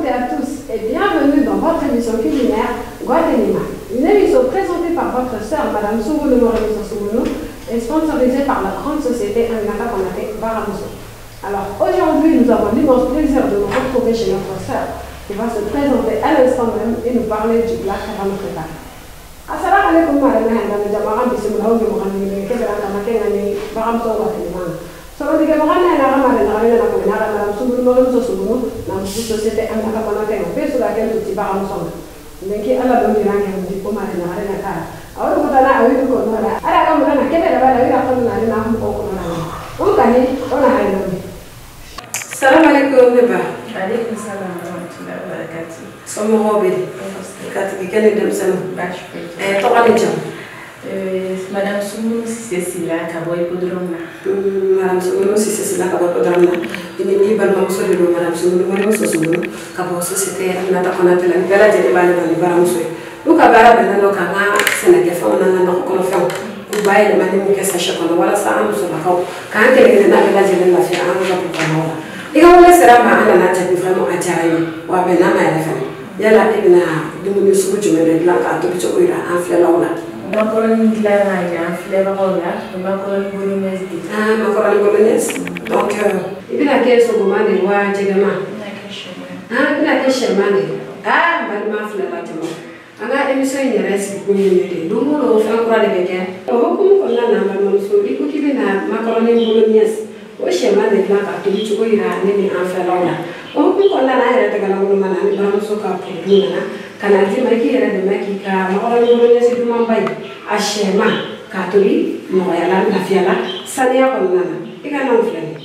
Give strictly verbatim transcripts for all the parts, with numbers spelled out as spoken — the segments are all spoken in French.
toutes et à tous et bienvenue dans votre émission culinaire Guatemala. Une émission présentée par votre sœur Madame Soumoulou Moremiso Soumoulou et sponsorisée par la grande société Aminata Konaté Baramuso. Alors aujourd'hui, nous avons l'immense plaisir de nous retrouver chez notre sœur qui va se présenter à l'instant même et nous parler du plat qu'elle va nous préparer. Assalamu alaikum madame Handa Jamara bismillah wa muhammad kebra kama kenani Baramuso Guatemala. So diga magana na rama na rama na ko na rama Soumoulou Moremiso Soumoulou na société Aminata Konaté no peso la kelu ti Baramuso. Ndeki ala do diranga ndi ko mare na rama ka. Awon ko tana awi ko no ala. Ala ka mo na kebra bala wi ra ko na na ko ko na. O kani ona hayo. Salam alaikum Neba. Alaikum salam wa rahmatullahi wa barakatuh. Somo hobe. Kati kene dem sanu. Bashford. Eh to ani jam. Euh Madame Soumoulou Cécilia Kaboy Podromna. Madame Soumoulou Cécilia Kaboy Podromna. Ini ni bal ma so do Madame Soumoulou Moremiso Soumoulou Kabo société Aminata Konaté la bela jeli bale bale Baramuso. Luka bara bela no kanga Sénégal fa ona na ko no fa. Ku baye le mani mu kessa shako wala sa amu so bakaw. Kan tele na bela jeli la fi amu ka ko ika wala sera ma ala na tabi vraiment ajarayi wa be na ma ya fa yala ibna dumuni subu jumere la ka to bicho ira afle lawla Macaroni clara ya flavor hola, macaroni bolognese. ah macaroni bolognese donc ibna ke so gomande wa jegama ah ibna ke shermande ah bal ma fle la jamo anga émission ni resi kunye dumo lo fa ko de beke o ko ko na na ma so iko kibina macaroni bolognese o shema de la ka to bicho ira ne ni afle lawla o ko ko na na era daga lawo mana ni Baramuso ka produna kana ti mai ki era de maki ka macaroni bolognese du mambai a shema ka to bi no ya la na fiala sania ko na na ika na ufle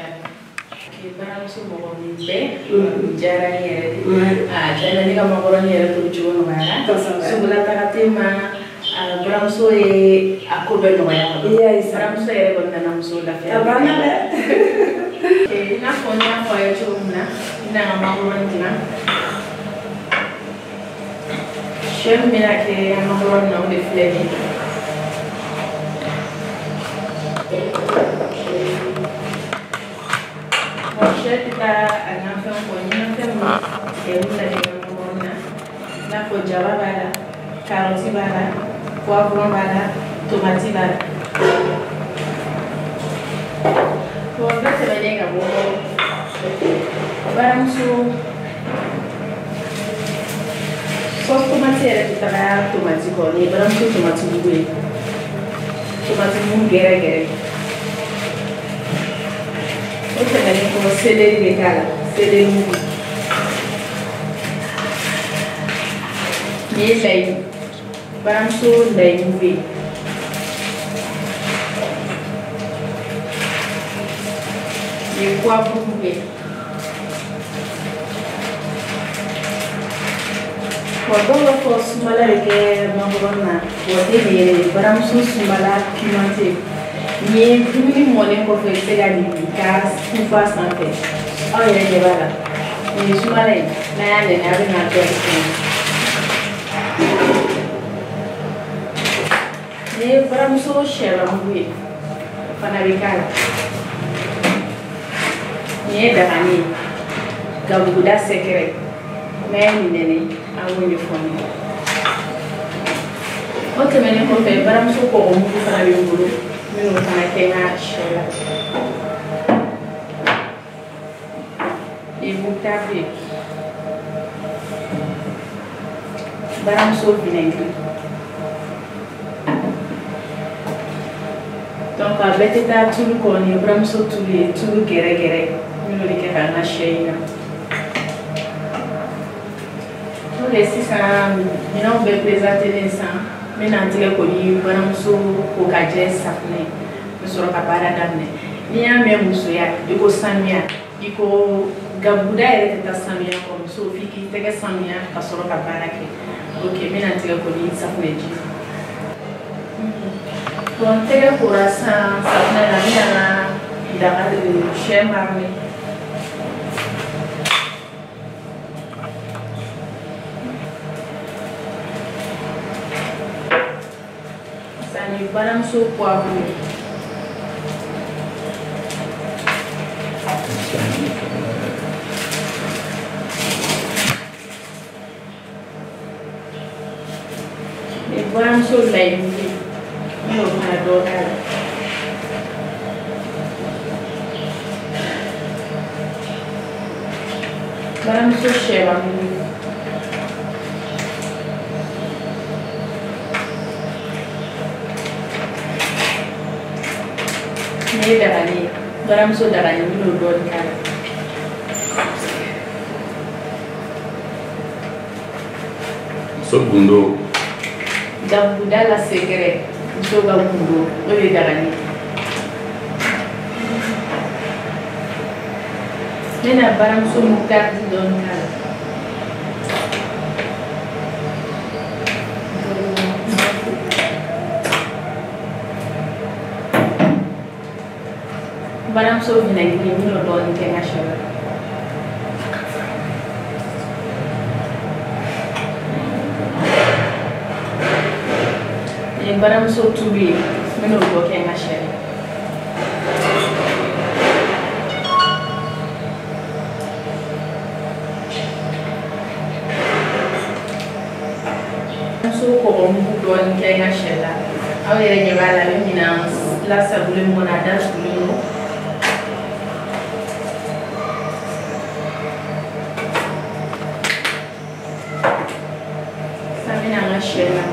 Ke Baramuso mo ni be jara ni era ah jara ni ka macaroni era to bicho no bara sumula takatema Baramuso e akobe no ya Baramuso era ko na muso la fiala abana Eh, na fonya kwa yo chumna na macaroni na Shem mina ke macaroni no de fleni Mo sheta ana fon ko ni na temo e muna de macaroni na ko java bala karoti bala poivron bala tomati bala Bon, là, c'est bien que vous Baramuso sauce tomate era que trabalha tomate com ele, Baramuso tomate bugue, tomate bugue gere gere. Outra vez com celery de cara, celery bugue. E aí, Baramuso daí bugue. E poivre bugue. Quando eu for sumala que macarona, vou ter Baramuso sumala pimenté. E dumuni mole ko fe se ga ni ka kufa santé. Olha ele bala. E sumala na ya ne na na to. E Baramuso shela bugue. Fana bikala. Ni dagani gabuda secret mais nene awoni foni o temene ko fe Baramuso ko o mu fana be ngulu mino fana kenga shela e butabe Baramuso vinaigre donc a beteta tulu ko ni Baramuso tulu tulu gere gere mino de kera na sheina to le sisa mina be présenter l'instant mina ntike ko ni Baramuso ko kaje safne musoro ka bara damne ni ya me muso ya iko samia iko gabuda ere ta samia ko muso fiki tege samia ka soro ka bara ke okay mina ntike ko ni safne ji Bon, tege coração, safne na mina na da shema me Sani Baramuso poivre baramuso laɲini n y'o fana dɔ k'a la baramuso sɛbamugu ne ye dagani ye baramuso dagani n y'o dɔɔni k'a la muso gundo Jambuda la segere muso ka gundo o de dagani ne na baramuso mu karti dɔɔni k'a la baramuso vinagiri n y'o dɔɔni kɛ n ka sɛ la baramuso tulu ye n bɛna o dɔ kɛ n ka sɛ la baramuso kɔgɔmugu dɔɔni kɛ n ka sɛ la aw yɛrɛ ɲɛ b'a la a bɛ minan lasagolen mun na a datugulen don sisan n bɛna n ka sɛ la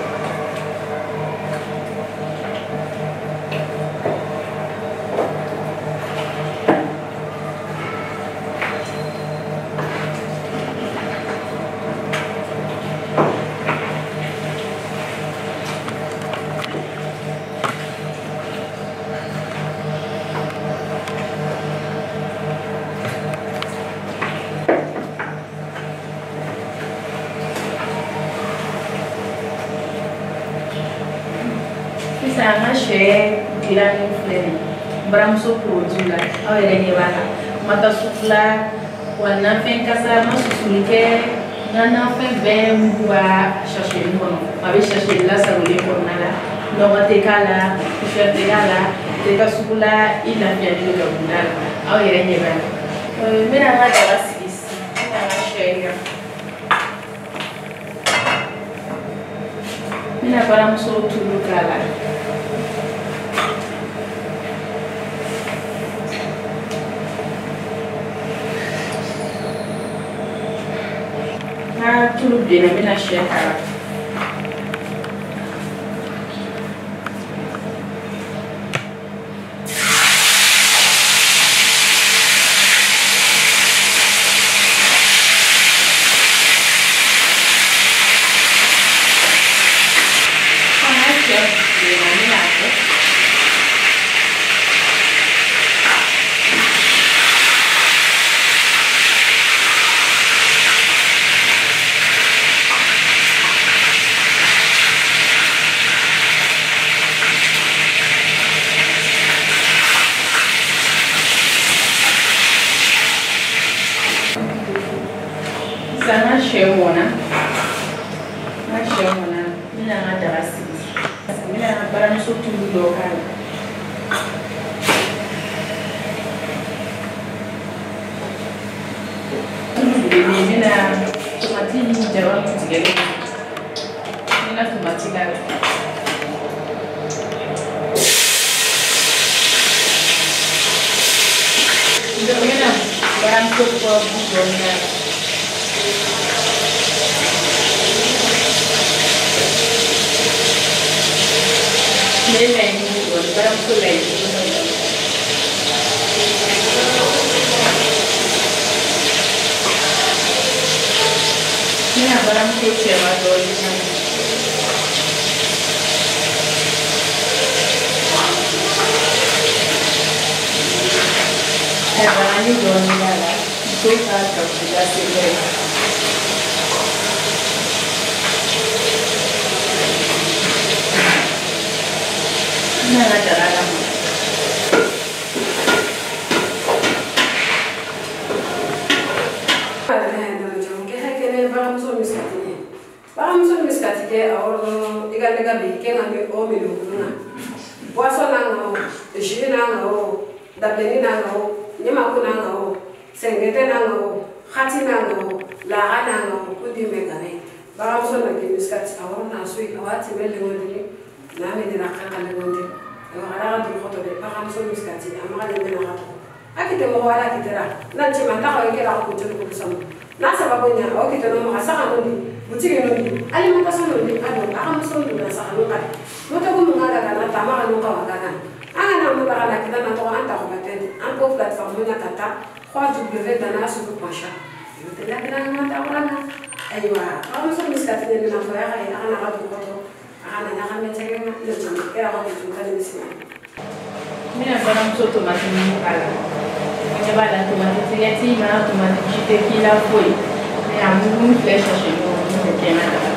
sisan n ka sɛ dilanni filɛ nin ye baramuso produit la aw yɛrɛ ɲɛ b'a la n ma taa sugu la wa nafɛn kasa n ma susuli kɛ n ka nafɛn bɛɛ mugu b'a sachet kɔnɔ a bɛ sachet lasagolen kɔnɔna la nɔgɔ tɛ k'a la poussière tɛ k'a la i tɛ taa sugu la i lafiyalen don ka bunda la aw yɛrɛ ɲɛ b'a la n bɛna n ka daga sigi sisan n bɛna n ka sɛ kan n bɛna baramuso tulu k'a la n'a tulu bilenna n bɛna sɛ k'a la Sana shemona, na shemona, mina na darasi. Mina na baramuso tulu lokal. Tulu bini mina tomati jawa kutigele. Mina tomati kala. Ndio mina baramuso kwa bugona. Nella in un baramuso lei nella baramuso c'è la donna è barani donna la tutta la segre nella darala baramuso miskatike baramuso miskatike awro iga lega be kenga mi o mi luguna boisson nanga o jus nanga o dabeni nanga o nyama ko nanga o sengete nanga o khati nanga o la nanga o kudi megane bagamso na ke miskati awon na sui awati mele ngodi na me dina kaka le ngodi awara du khoto de bagamso miskati amara le mena rato akite mo wala kitera na chima ta ko ke la ko julu ko sama na sababu nya o kite no ma saka no di butike no di alimentation no di ado bagamso no na saka no kali moto ko mo ngala kana tamara no ka wakana ana mo ba kana kita na to anta ko batende an ko platform nya tata trois w dana sulu pasha yo te la kana na ta wala أيوة أنا مسوي مسكتين من الفراغ أنا غادي أقطع أنا نعمل تجربة للجميع كذا غادي تكون مسمى من البرام صوت ما تنمو على من بعد توماتي تيجي ما توماتي جيت كيلا فوي نعمل فلاش عشان نقول كنا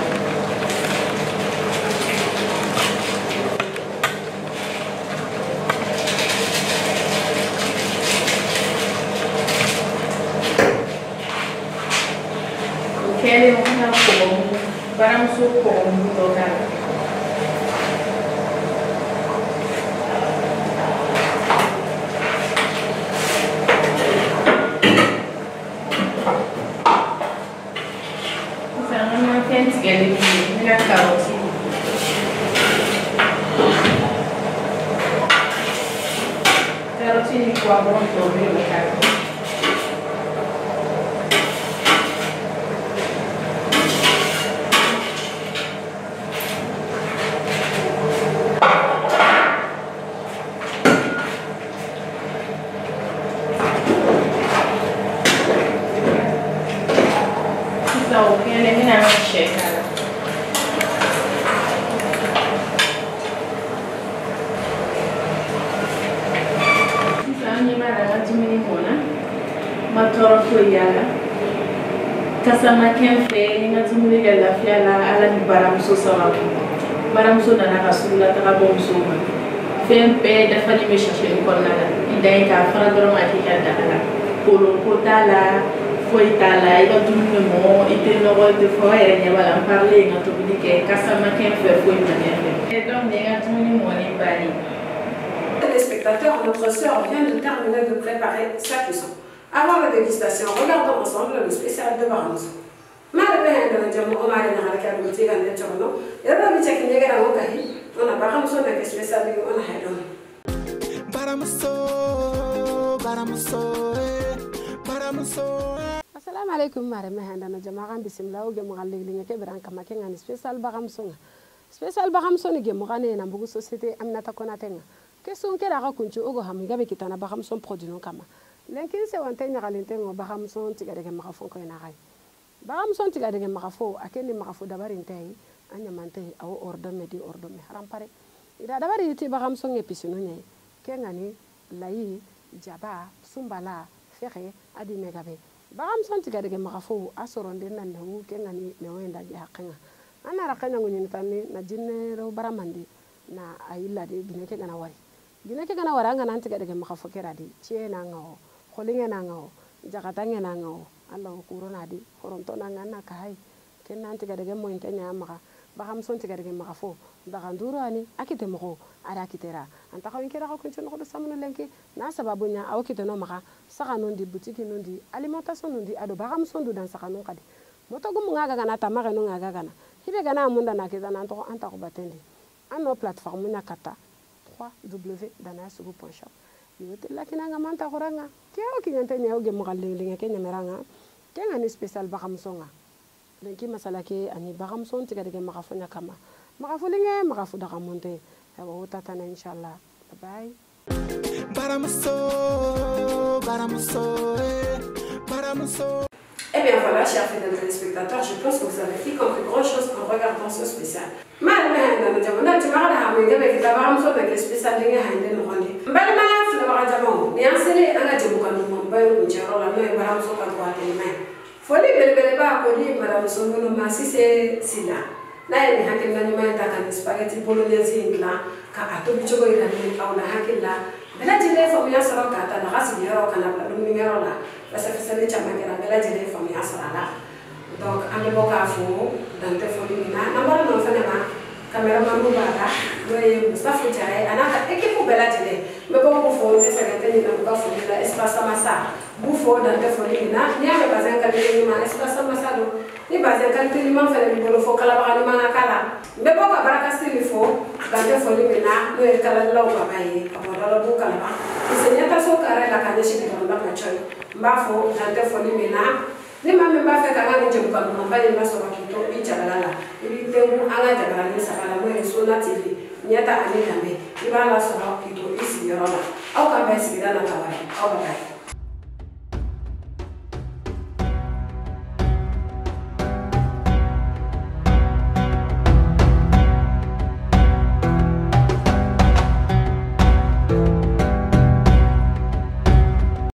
Kele muna como para muso como local. Sana na fence gele ni na carrote. Carrote ni kwa pronto bem local. Então, quem eliminar a checa. Então, ni mara ngati mini mona. Matoro koyala. Kasama kenfe ngati mini gala fiala ala ni baramso sababu. Baramso na nakasula takabo msoma. Fempe dafa ni meshache konala. Idai ka fara doro matika dala. Polo kotala. Foi tala iba dunne mo ite no volte foi ne bala parler ngato bidike kasama ken fe foi manière et donc ne ngato ni mo ni bali. Les spectateurs, notre sœur vient de terminer de préparer sa cuisson. Avant la dégustation, regardons ensemble le spécial de baramso. Malgré un jamu omar na halaka do tiga ne chono yaba bi cheki ne gara ngokahi ona baramso na ke spécial bi ona haidon. Baramso baramso baramso. Assalamu alaikum mare mahanda na jama'a bismillah oge mo galle linga ke beran kama ke ngani special bagamso nga special bagamso ni ge mo gane na mbugu société amna ta kona tenga ke sun ke daga kunchu ogo ham gabe kitana bagamso produit non kama lenkin se wante nya galente ngo bagamso tiga de ma fon ko na gai bagamso tiga de ma fo akeni ma fo dabari ntei anya mante aw ordo medi ordo me haram pare ida dabari ti bagamso nge pisino nyai ke ngani layi jaba sumbala fere adi megabe bagamso tiga de ma fo asoronde nan ne ke ngani ne wenda ji hakenga ana rakanya ngunyini tani na jinne ro baramandi na ayilla de bineke gana wari bineke gana wara ngana tiga de ma fo keradi tie na ngao kholinge na ngao jakatange na ngao Allah kurona di koronto na ngana kai ken nan tiga de mo intenya maka bagamso tiga de ma fo daga nduro ani akite mo ara kitera anta ko inkira ko kuncho no samno lenki na sababu nya aw kite no maka saka non di boutique non di alimentation non di ado bagamso ndu dan saka non kadi moto gumu ngaga kana tamaka no ngaga kana hibe gana munda na kiza na to anta ko batende ano plateforme na kata trois w dana sugu point shop yote lakina nga manta koranga kyo kinyante nya oge mo galle kenya meranga kenga ni special bagamso nga lenki masala ke ani bagamso tiga de maka fonya kama maka fulinge maka fuda kamonte awo tata na inshallah bye baramso baramso baramso. Eh bien voilà, chers fidèles téléspectateurs, je pense que vous avez fait compris grand chose en regardant ce spécial. Malgré que nous avons dit que nous avons fait spécial de Hande Nondi. Mbali ma fila ba jamo, ni ansele anga jemu kan mo bayo ko jaro la no e baram so ka kwa te mai. Foli bele bele ba ko ni baram so no ma si se sila. Na ni hakin na ni mai ta kan spaghetti bolognese ingla ka ato bichogo ira ni au na hakin la. Bela jile famia sara ka ta na gasi yaro kana la dum ni yaro la. Parce que c'est le chama que la belle jile famia sara la. Donc ande boka fu dan te foli na na bara no fana ma cameraman bu bada doye Mustafa Jare anaka ekipu bela jile me ko ko fo ne sagante ni na ko fo la espace massa bu fo dan te foli na ni ame bazan ka ni ma espace massa do ni basé qualité ni man fele bolo fo kala ba ni man kala be ko ka baraka stili fo ga te fo ni mena no e kala law ka baye ka mo dala bu kala ba senya ta so kare la ka ne shi ko nda ko choy mba fo ga te fo ni mena ni ma me ba fe ka ga ni jëm ka mo ba ni ma so ka to bi jabala la ibi te mu anga jabala ni sakala mo e so na tv nyata ani dambe ibala so ka to isi yorona au ka ba isi dana ka ba au ba